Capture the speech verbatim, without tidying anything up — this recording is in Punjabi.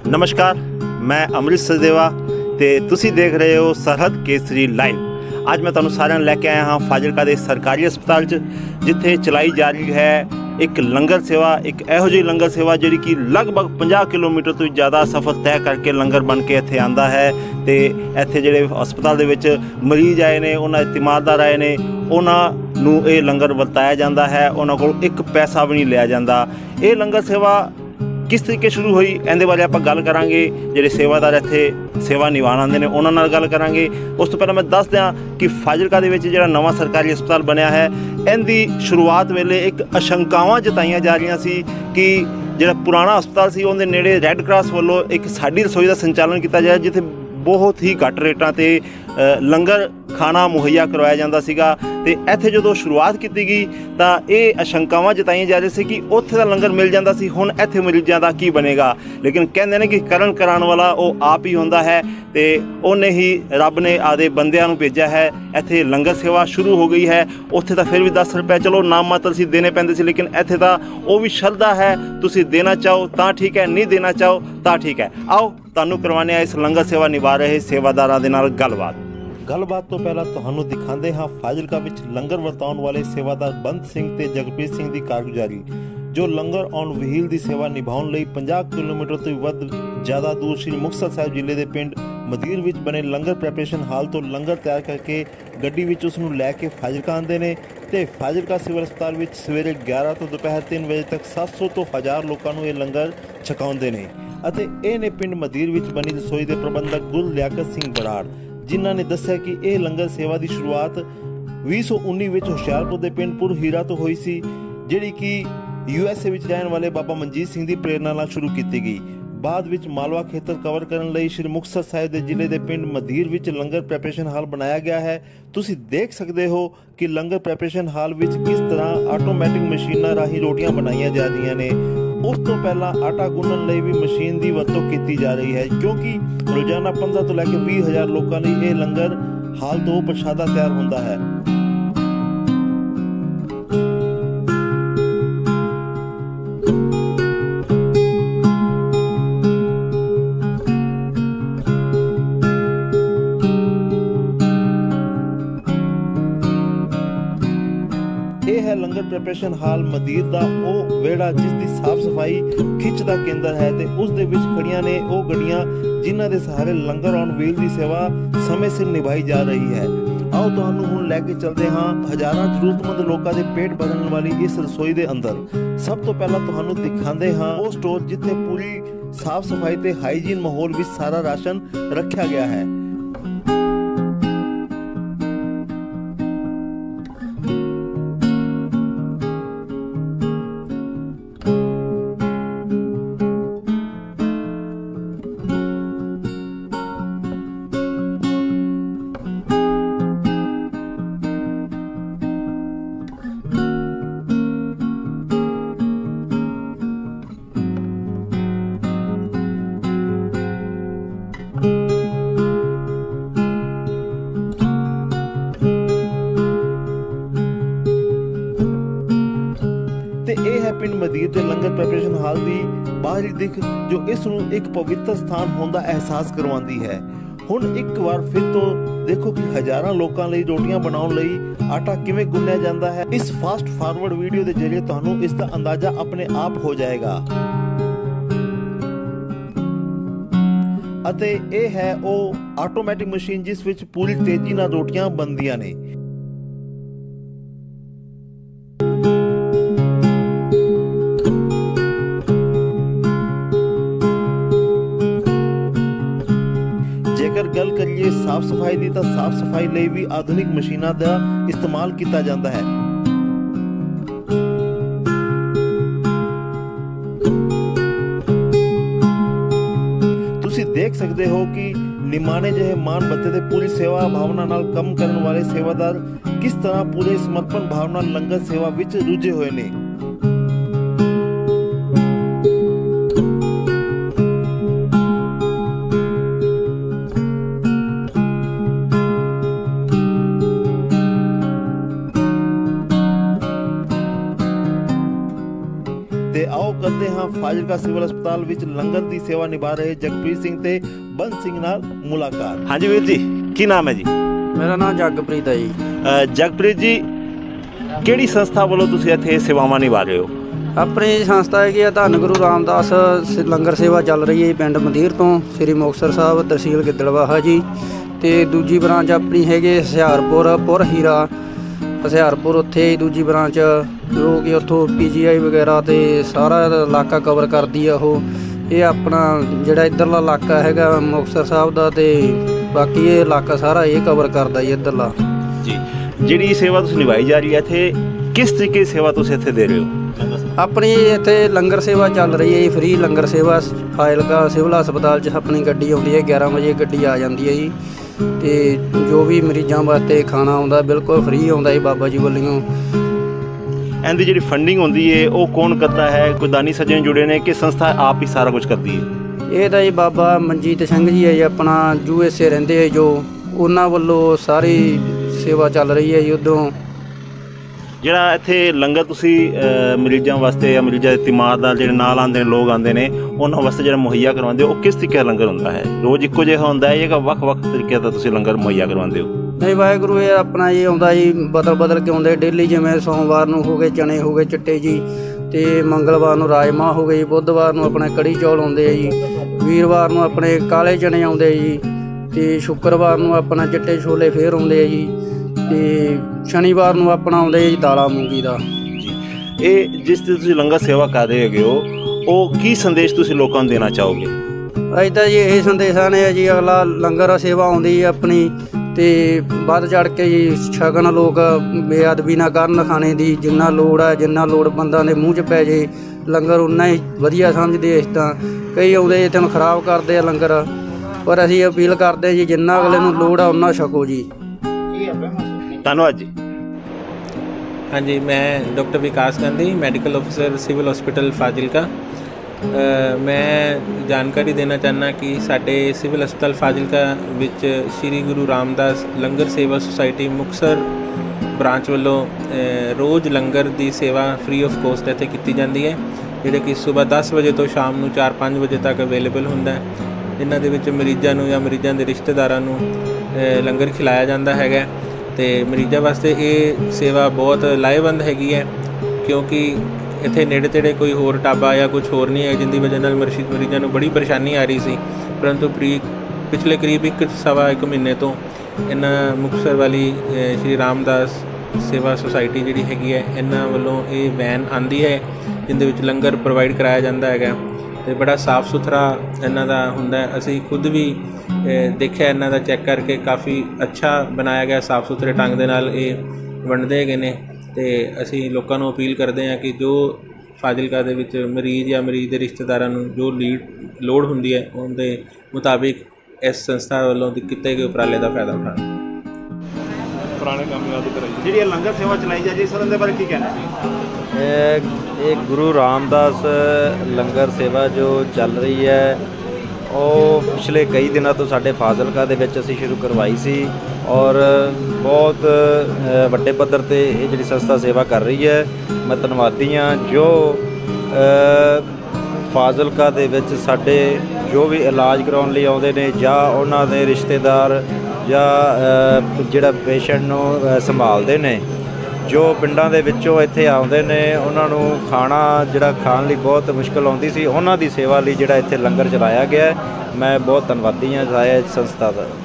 नमस्कार, मैं अमृत सचदेवा ते तुसी देख रहे हो सरहद केसरी लाइव। अज मैं तुहानू सारिਆਂ ਨੂੰ लैके आया हाँ फाजिलका के सरकारी अस्पताल च, जिथे चलाई जा रही है एक लंगर सेवा। एक इहो जी लंगर सेवा जिहड़ी कि लगभग पचास किलोमीटर तो ज़्यादा सफ़र तय करके लंगर बन के इत्थे आंदा है। तो इत्थे जिहड़े अस्पताल दे विच मरीज आए ने, उन्हां दे तीमारदार आए ने, उन्हां नूं ये लंगर वरताया जाता है। उन्हां कोल एक पैसा भी नहीं लिया जाता। ये लंगर सेवा किस तरीके शुरू हुई, इहदे बारे आपां गल करांगे। जिहड़े सेवादार इत्थे सेवा निभाण आंदे ने उन्हां नाल गल करांगे। उस तो पहले मैं दस दियां कि फाजिलका दे विच जिहड़ा नवां सरकारी अस्पताल बनिया है, इहदी शुरुआत वेले एक आशंकावां जताईयां जा रहीआं सी कि जिहड़ा पुराना अस्पताल सी उहदे नेड़े रैड क्रॉस वल्लों एक साडी रसोई दा संचालन किया जाए, जिथे बहुत ही घੱਟ रेटां ते लंगर खाना मुहैया करवाया जाता सीगा। ते इत्थे जदों शुरुआत की गई तो ये आशंकावां जताईयां जा रही सी कि उत्थे दा लंगर मिल जाता सी, हुण इत्थे मरीजां दा की बनेगा। लेकिन कहंदे ने कि करन कराउण वाला वो आप ही हुंदा है, ते उन्हें ही रब ने आदे बंदियां नूं भेजा है। इत्थे लंगर सेवा शुरू हो गई है। उत्थे तां फिर भी दस रुपए चलो नाम मात्र सी देने पैंदे सी, लेकिन इत्थे तां वो भी शरधा है। तुसीं देना चाहो तां ठीक है, नहीं देना चाहो तां ठीक है। आओ तुहानूं करवाने इस लंगर सेवा निभा रहे सेवादारां दे नाल गलबात। गलबात तो पहला तुहानूं दिखाते हाँ फाजिलका विच लंगर वरताउण वाले सेवादार बंद सिंह ते जगप्रीत सिंह की कारगुजारी, जो लंगर ऑन व्हील की सेवा निभाउण लई पचास किलोमीटर तो वध ज़्यादा दूर श्री मुक्तसर साहिब जिले के पिंड मदीर विच बने लंगर प्रैपरेशन हाल तो लंगर तैयार करके गड्डी विच उस नूं लैके फाजिलका आंदे ने। ते फाजिलका सिविल अस्पताल विच सवेरे ग्यारह तो दोपहर तीन बजे तक सत्त सौ तो हज़ार लोगों को यह लंगर छकाउंदे ने। अते इह ने पिंड मदीर विच बनी रसोई के प्रबंधक गुल लियाकत सिंह बराड़, जिन्हां ने दस्सिया कि यह लंगर सेवा की शुरुआत भी सौ उन्नी विच हुशियारपुर के पिंड पुर हीरा तो हुई सी, जिहड़ी कि यू एस ए विच रहण वाले बाबा मनजीत सिंह की प्रेरणा नाल शुरू की गई। बाद विच मालवा खेतर कवर करने लई श्री मुक्तसर साहिब के जिले के पिंड मदीर विच लंगर प्रैपरेशन हाल बनाया गया है। तुसीं देख सकते हो कि लंगर प्रैपरेशन हाल विच किस तरह आटोमैटिक मशीनां राही रोटियां बनाईयां जा रही ने। उस तो पहला आटा गुन्नण लई भी मशीन की वरतों की जा रही है, क्योंकि रोजाना पंद्रह तो लैके बीस हज़ार लोगों लिए यह लंगर हाल तो प्रशादा तैयार होता है। यह है लंगर प्रैपरेशन हाल मदीर दा ओ वेड़ा, जिसकी साफ सफाई खिच दा केंद्र है। ते उस दे विच खड़ियां ने ओ गड्डियां जिन्हां दे सहारे लंगर ऑन व्हील की सेवा समय सिर निभाई जा रही है। आओ तुहानूं हुण लैके चलदे हां हज़ारां जरूरतमंद लोगों के पेट भरन वाली इस रसोई दे अंदर। सब तो पहला तुहानूं दिखांदे हां वो स्टोर जिथे पूरी साफ सफाई ते हाईजीन माहौल विच सारा राशन रखा गया है। पिंड मदीर के लंगर प्रैपरेशन हाल की बाहरी दिख, जो इस नूं एक पवित्र स्थान होने का एहसास करवाती है। हुण एक बार फिर तो देखो कि हज़ारां लोगों लिए रोटियां बनाउण लई आटा किवें गुन्निया जाता है। इस फास्ट फॉरवर्ड वीडियो के जरिए तुहानूं इसका अंदाजा अपने आप हो जाएगा। अते ये है वो ऑटोमैटिक मशीन जिस विच पूरी तेजी नाल रोटियां बनदियां ने। जेकर गल करिए साफ सफाई की, तो साफ सफाई लई भी आधुनिक मशीनां दा इस्तेमाल किया जाता है। तुसीं देख सकते हो कि निमाने जहे मान बत्ते ते पूरी सेवा भावना नाल कम करने वाले सेवादार किस तरह पूरे समर्पण भावना लंगर सेवा विच रुझे हुए ने। ਤੇ ਆਓ ਕਰਦੇ ਹਾਂ ਫਾਜ਼ਿਲਕਾ ਸਿਵਲ ਹਸਪਤਾਲ ਵਿੱਚ ਲੰਗਰ ਦੀ ਸੇਵਾ ਨਿਭਾ ਰਹੇ ਜਗਪ੍ਰੀਤ ਸਿੰਘ ਤੇ ਬੰਦ ਸਿੰਘ ਨਾਲ ਮੁਲਾਕਾਤ। ਹਾਂਜੀ ਵੀਰ ਜੀ, ਕੀ ਨਾਮ ਹੈ ਜੀ? ਮੇਰਾ ਨਾਮ ਜਗਪ੍ਰੀਤ ਹੈ ਜੀ। ਜਗਪ੍ਰੀਤ ਜੀ, ਕਿਹੜੀ ਸੰਸਥਾ ਵੱਲੋਂ ਤੁਸੀਂ ਇੱਥੇ ਸੇਵਾਵਾਂ ਨਿਭਾ ਰਹੇ ਹੋ? ਆਪਣੀ ਸੰਸਥਾ ਹੈਗੀ ਆ ਧੰਨ ਗੁਰੂ ਰਾਮਦਾਸ ਸ- ਲੰਗਰ ਸੇਵਾ ਚੱਲ ਰਹੀ ਹੈ ਜੀ ਪਿੰਡ ਮੰਦੀਰ ਤੋਂ, ਸ੍ਰੀ ਮੁਕਤਸਰ ਸਾਹਿਬ, ਤਹਿਸੀਲ ਗਿੱਦੜਬਾਹਾ ਜੀ। ਅਤੇ ਦੂਜੀ ਬ੍ਰਾਂਚ ਆਪਣੀ ਹੈਗੀ ਹੁਸ਼ਿਆਰਪੁਰ ਪੁਰ ਹੀਰਾ ਹੁਸ਼ਿਆਰਪੁਰ, ਉੱਥੇ ਹੀ ਦੂਜੀ ਬ੍ਰਾਂਚ ਜੋ ਕਿ ਉੱਥੋਂ ਪੀ ਜੀ ਆਈ ਵਗੈਰਾ ਅਤੇ ਸਾਰਾ ਇਲਾਕਾ ਕਵਰ ਕਰਦੀ ਆ ਉਹ। ਇਹ ਆਪਣਾ ਜਿਹੜਾ ਇੱਧਰਲਾ ਇਲਾਕਾ ਹੈਗਾ ਮੁਕਤਸਰ ਸਾਹਿਬ ਦਾ, ਅਤੇ ਬਾਕੀ ਇਹ ਇਲਾਕਾ ਸਾਰਾ ਇਹ ਕਵਰ ਕਰਦਾ ਜੀ ਇੱਧਰਲਾ ਜੀ। ਜਿਹੜੀ ਸੇਵਾ ਤੁਸੀਂ ਨਿਭਾਈ ਜਾ ਰਹੀ ਹੈ ਇੱਥੇ, ਕਿਸ ਤਰੀਕੇ ਦੀ ਸੇਵਾ ਤੁਸੀਂ ਇੱਥੇ ਦੇ ਰਹੇ ਹੋ? ਆਪਣੀ ਇੱਥੇ ਲੰਗਰ ਸੇਵਾ ਚੱਲ ਰਹੀ ਹੈ ਜੀ, ਫ੍ਰੀ ਲੰਗਰ ਸੇਵਾ। ਫਾਜ਼ਿਲਕਾ ਸਿਵਲ ਹਸਪਤਾਲ 'ਚ ਆਪਣੀ ਗੱਡੀ ਆਉਂਦੀ ਹੈ, ਗਿਆਰਾਂ ਵਜੇ ਗੱਡੀ ਆ ਜਾਂਦੀ ਹੈ ਜੀ। ਅਤੇ ਜੋ ਵੀ ਮਰੀਜ਼ਾਂ ਵਾਸਤੇ ਖਾਣਾ ਆਉਂਦਾ ਬਿਲਕੁਲ ਫ੍ਰੀ ਆਉਂਦਾ ਜੀ ਬਾਬਾ ਜੀ ਵੱਲੋਂ। ਇਹਦੀ ਜਿਹੜੀ ਫੰਡਿੰਗ ਹੁੰਦੀ ਹੈ ਉਹ ਕੌਣ ਕਰਦਾ ਹੈ? ਕੋਈ ਦਾਨੀ ਸੱਜਣ ਜੁੜੇ ਨੇ ਕਿ ਸੰਸਥਾ ਆਪ ਹੀ ਸਾਰਾ ਕੁਝ ਕਰਦੀ ਹੈ? ਇਹ ਤਾਂ ਜੀ ਬਾਬਾ ਮਨਜੀਤ ਸਿੰਘ ਜੀ ਹੈ ਜੀ, ਆਪਣਾ ਯੂ ਐਸ ਏ ਰਹਿੰਦੇ ਹੈ ਜੋ, ਉਹਨਾਂ ਵੱਲੋਂ ਸਾਰੀ ਸੇਵਾ ਚੱਲ ਰਹੀ ਹੈ ਜੀ। ਉਦੋਂ ਜਿਹੜਾ ਇੱਥੇ ਲੰਗਰ ਤੁਸੀਂ ਅ, ਮਰੀਜ਼ਾਂ ਵਾਸਤੇ ਜਾਂ ਮਰੀਜ਼ਾਂ ਦੇ ਤਿਮਾਰਦਾਰ ਜਿਹੜੇ ਨਾਲ ਆਉਂਦੇ ਨੇ, ਲੋਕ ਆਉਂਦੇ ਨੇ, ਉਹਨਾਂ ਵਾਸਤੇ ਜਿਹੜਾ ਮੁਹੱਈਆ ਕਰਵਾਉਂਦੇ ਹੋ, ਉਹ ਕਿਸ ਤਰੀਕੇ ਦਾ ਲੰਗਰ ਹੁੰਦਾ ਹੈ? ਰੋਜ਼ ਇੱਕੋ ਜਿਹਾ ਹੁੰਦਾ ਹੈ ਜਾਂ ਵੱਖ-ਵੱਖ ਤਰੀਕੇ ਦਾ ਤੁਸੀਂ ਲੰਗਰ ਮੁਹੱਈਆ ਕਰਵਾਉਂਦੇ ਹੋ? ਨਹੀਂ, ਵਾਹਿਗੁਰੂ ਇਹ ਆਪਣਾ ਇਹ ਆਉਂਦਾ ਜੀ ਬਦਲ ਬਦਲ ਕੇ ਆਉਂਦੇ ਡੇਲੀ। ਜਿਵੇਂ ਸੋਮਵਾਰ ਨੂੰ ਹੋ ਗਏ ਚਣੇ ਹੋ ਗਏ ਚਿੱਟੇ ਜੀ, ਅਤੇ ਮੰਗਲਵਾਰ ਨੂੰ ਰਾਜਮਾਂਹ ਹੋ ਗਏ ਜੀ, ਬੁੱਧਵਾਰ ਨੂੰ ਆਪਣੇ ਕੜੀ ਚੌਲ ਆਉਂਦੇ ਆ ਜੀ, ਵੀਰਵਾਰ ਨੂੰ ਆਪਣੇ ਕਾਲੇ ਚਣੇ ਆਉਂਦੇ ਜੀ, ਅਤੇ ਸ਼ੁੱਕਰਵਾਰ ਨੂੰ ਆਪਣਾ ਚਿੱਟੇ ਛੋਲੇ ਫੇਰ ਆਉਂਦੇ ਆ ਜੀ, ਅਤੇ ਸ਼ਨੀਵਾਰ ਨੂੰ ਆਪਣਾ ਆਉਂਦੇ ਜੀ ਦਾਲਾਂ ਮੂੰਗੀ ਦਾ ਜੀ। ਇਹ ਜਿਸ ਦੀ ਤੁਸੀਂ ਲੰਗਰ ਸੇਵਾ ਕਰ ਰਹੇ ਹੈਗੇ ਹੋ, ਉਹ ਕੀ ਸੰਦੇਸ਼ ਤੁਸੀਂ ਲੋਕਾਂ ਨੂੰ ਦੇਣਾ ਚਾਹੋਗੇ? ਅੱਜ ਤਾਂ ਜੀ ਇਹ ਸੰਦੇਸ਼ਾਂ ਨੇ ਜੀ, ਅਗਲਾ ਲੰਗਰ ਸੇਵਾ ਆਉਂਦੀ ਆਪਣੀ, ਅਤੇ ਵੱਧ ਚੜ੍ਹ ਕੇ ਜੀ ਛਕਣ, ਲੋਕ ਬੇਅਦਬੀ ਨਾ ਕਰਨ ਖਾਣੇ ਦੀ। ਜਿੰਨਾ ਲੋੜ ਹੈ, ਜਿੰਨਾ ਲੋੜ ਬੰਦਾ ਦੇ ਮੂੰਹ 'ਚ ਪੈ ਜੇ ਲੰਗਰ ਉਨਾ ਹੀ ਵਧੀਆ ਸਮਝਦੇ। ਇਸ ਤਾਂ ਕਈ ਆਉਂਦੇ ਜੀ ਤੈਨੂੰ ਖਰਾਬ ਕਰਦੇ ਆ ਲੰਗਰ, ਪਰ ਅਸੀਂ ਅਪੀਲ ਕਰਦੇ ਜੀ ਜਿੰਨਾ ਅਗਲੇ ਨੂੰ ਲੋੜ ਆ ਉਨਾ ਛਕੋ ਜੀ। ਧੰਨਵਾਦ ਜੀ। ਹਾਂਜੀ, ਮੈਂ ਡਾਕਟਰ ਵਿਕਾਸ ਗਾਂਧੀ, ਮੈਡੀਕਲ ਅਫਸਰ ਸਿਵਲ ਹਸਪੀਟਲ ਫਾਜ਼ਿਲਕਾ। ਮੈਂ ਜਾਣਕਾਰੀ ਦੇਣਾ ਚਾਹੁੰਦਾ ਕਿ ਸਾਡੇ ਸਿਵਲ ਹਸਪਤਾਲ ਫਾਜ਼ਿਲਕਾ ਵਿੱਚ ਸ਼੍ਰੀ ਗੁਰੂ ਰਾਮਦਾਸ ਲੰਗਰ ਸੇਵਾ ਸੁਸਾਇਟੀ ਮੁਕਤਸਰ ਬ੍ਰਾਂਚ ਵੱਲੋਂ ਰੋਜ਼ ਲੰਗਰ ਦੀ ਸੇਵਾ ਫ੍ਰੀ ਆਫ ਕੋਸਟ ਇੱਥੇ ਕੀਤੀ ਜਾਂਦੀ ਹੈ, ਜਿਹੜੇ ਕਿ ਸਵੇਰ ਦਸ ਵਜੇ ਤੋਂ ਸ਼ਾਮ ਨੂੰ ਚਾਰ ਪੰਜ ਵਜੇ ਤੱਕ ਅਵੇਲੇਬਲ ਹੁੰਦਾ ਹੈ। ਇਹਨਾਂ ਦੇ ਵਿੱਚ ਮਰੀਜ਼ਾਂ ਨੂੰ ਜਾਂ ਮਰੀਜ਼ਾਂ ਦੇ ਰਿਸ਼ਤੇਦਾਰਾਂ ਨੂੰ ਲੰਗਰ ਖਿਲਾਇਆ ਜਾਂਦਾ ਹੈਗਾ, ਅਤੇ ਮਰੀਜ਼ਾਂ ਵਾਸਤੇ ਇਹ ਸੇਵਾ ਬਹੁਤ ਲਾਹੇਵੰਦ ਹੈਗੀ ਹੈ, ਕਿਉਂਕਿ ਇੱਥੇ ਨੇੜੇ ਤੇੜੇ ਕੋਈ ਹੋਰ ਢਾਬਾ ਜਾਂ ਕੁਛ ਹੋਰ ਨਹੀਂ ਹੈ, ਜਿਹਦੀ ਵਜ੍ਹਾ ਨਾਲ ਮਰਸ਼ੀ ਮਰੀਜ਼ਾਂ ਨੂੰ ਬੜੀ ਪਰੇਸ਼ਾਨੀ ਆ ਰਹੀ ਸੀ। ਪਰੰਤੂ ਪ੍ਰੀ ਪਿਛਲੇ ਕਰੀਬ ਇੱਕ ਸਵਾ ਇੱਕ ਮਹੀਨੇ ਤੋਂ ਇਹਨਾਂ ਮੁਕਤਸਰ ਵਾਲੀ ਸ਼੍ਰੀ ਰਾਮਦਾਸ ਸੇਵਾ ਸੁਸਾਇਟੀ ਜਿਹੜੀ ਹੈਗੀ ਹੈ, ਇਹਨਾਂ ਵੱਲੋਂ ਇਹ ਵੈਨ ਆਉਂਦੀ ਹੈ, ਜਿਹਦੇ ਵਿੱਚ ਲੰਗਰ ਪ੍ਰੋਵਾਈਡ ਕਰਾਇਆ ਜਾਂਦਾ ਹੈਗਾ, ਅਤੇ ਬੜਾ ਸਾਫ਼ ਸੁਥਰਾ ਇਹਨਾਂ ਦਾ ਹੁੰਦਾ। ਅਸੀਂ ਖੁਦ ਵੀ ਦੇਖਿਆ ਇਹਨਾਂ ਦਾ, ਚੈੱਕ ਕਰਕੇ ਕਾਫੀ ਅੱਛਾ ਬਣਾਇਆ ਗਿਆ, ਸਾਫ਼ ਸੁਥਰੇ ਢੰਗ ਦੇ ਨਾਲ ਇਹ ਵੰਡਦੇ ਹੈਗੇ ਨੇ। ਅਤੇ ਅਸੀਂ ਲੋਕਾਂ ਨੂੰ ਅਪੀਲ ਕਰਦੇ ਹਾਂ ਕਿ ਜੋ ਫਾਜ਼ਿਲਕਾ ਦੇ ਵਿੱਚ ਮਰੀਜ਼ ਜਾਂ ਮਰੀਜ਼ ਦੇ ਰਿਸ਼ਤੇਦਾਰਾਂ ਨੂੰ ਜੋ ਲੀਡ ਲੋੜ ਹੁੰਦੀ ਹੈ, ਉਹਦੇ ਮੁਤਾਬਿਕ ਇਸ ਸੰਸਥਾ ਵੱਲੋਂ ਕੀਤੇ ਗਏ ਉਪਰਾਲੇ ਦਾ ਫਾਇਦਾ ਉਠਾਉਣ। ਪੁਰਾਣੇ ਕੰਮ ਯਾਦ ਕਰਾਈ ਜਿਹੜੀ ਇਹ ਲੰਗਰ ਸੇਵਾ ਚਲਾਈ ਜਾ ਰਹੀ ਹੈ, ਸਰ ਉਹਦੇ ਬਾਰੇ ਕੀ ਕਹਿਣਾ ਜੀ? ਇਹ ਇਹ ਗੁਰੂ ਰਾਮਦਾਸ ਲੰਗਰ ਸੇਵਾ ਜੋ ਚੱਲ ਰਹੀ ਹੈ, ਉਹ ਪਿਛਲੇ ਕਈ ਦਿਨਾਂ ਤੋਂ ਸਾਡੇ ਫਾਜ਼ਿਲਕਾ ਦੇ ਵਿੱਚ ਅਸੀਂ ਸ਼ੁਰੂ ਕਰਵਾਈ ਸੀ, ਔਰ ਬਹੁਤ ਵੱਡੇ ਪੱਧਰ 'ਤੇ ਇਹ ਜਿਹੜੀ ਸੰਸਥਾ ਸੇਵਾ ਕਰ ਰਹੀ ਹੈ। ਮੈਂ ਧੰਨਵਾਦੀ ਹਾਂ ਜੋ ਫਾਜ਼ਿਲਕਾ ਦੇ ਵਿੱਚ ਸਾਡੇ ਜੋ ਵੀ ਇਲਾਜ ਕਰਾਉਣ ਲਈ ਆਉਂਦੇ ਨੇ, ਜਾਂ ਉਹਨਾਂ ਦੇ ਰਿਸ਼ਤੇਦਾਰ, ਜਾਂ ਜਿਹੜਾ ਪੇਸ਼ੈਂਟ ਨੂੰ ਸੰਭਾਲਦੇ ਨੇ, ਜੋ ਪਿੰਡਾਂ ਦੇ ਵਿੱਚੋਂ ਇੱਥੇ ਆਉਂਦੇ ਨੇ, ਉਹਨਾਂ ਨੂੰ ਖਾਣਾ ਜਿਹੜਾ ਖਾਣ ਲਈ ਬਹੁਤ ਮੁਸ਼ਕਿਲ ਆਉਂਦੀ ਸੀ, ਉਹਨਾਂ ਦੀ ਸੇਵਾ ਲਈ ਜਿਹੜਾ ਇੱਥੇ ਲੰਗਰ ਚਲਾਇਆ ਗਿਆ ਹੈ। ਮੈਂ ਬਹੁਤ ਧੰਨਵਾਦੀ ਹਾਂ ਇਸ ਸੰਸਥਾ ਦਾ।